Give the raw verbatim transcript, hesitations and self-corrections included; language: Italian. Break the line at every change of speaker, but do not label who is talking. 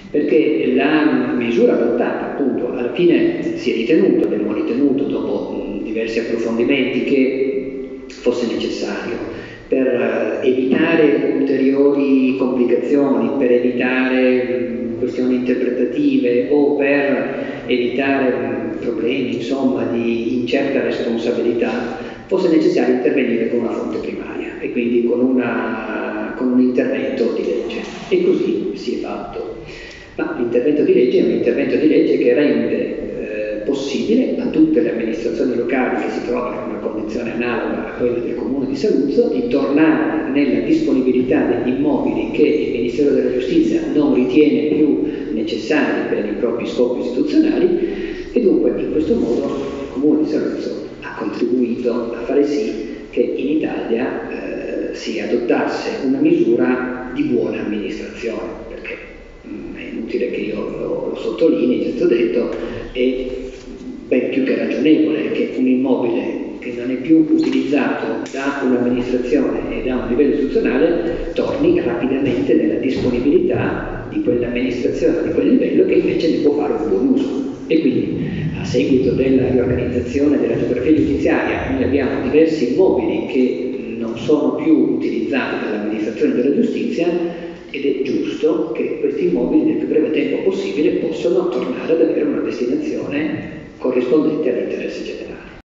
perché la misura adottata, appunto, alla fine si è ritenuto, abbiamo ritenuto dopo mh, diversi approfondimenti, che fosse necessario per evitare ulteriori complicazioni, per evitare mh, questioni interpretative o per evitare mh, problemi, insomma, di incerta responsabilità, fosse necessario intervenire con una fonte primaria e quindi con, una, con un intervento di legge. E così si è fatto. Ma l'intervento di legge è un intervento di legge che rende eh, possibile a tutte le amministrazioni locali che si trovano in una condizione analoga a quella del Comune di Saluzzo di tornare nella disponibilità degli immobili che il Ministero della Giustizia non ritiene più necessari per i propri scopi istituzionali, e dunque in questo modo il Comune di Saluzzo ha contribuito a fare sì che in Italia eh, si adottasse una misura di buona amministrazione, perché mh, è inutile che io lo, lo sottolinei, certo detto, è ben più che ragionevole che un immobile che non è più utilizzato da un'amministrazione e da un livello istituzionale torni rapidamente nella disponibilità di quell'amministrazione, di quel livello, che invece ne può fare un buon uso. E quindi, a seguito della riorganizzazione della geografia giudiziaria, noi abbiamo diversi immobili che non sono più utilizzati dall'amministrazione della giustizia, ed è giusto che questi immobili nel più breve tempo possibile possano tornare ad avere una destinazione corrispondente all'interesse generale.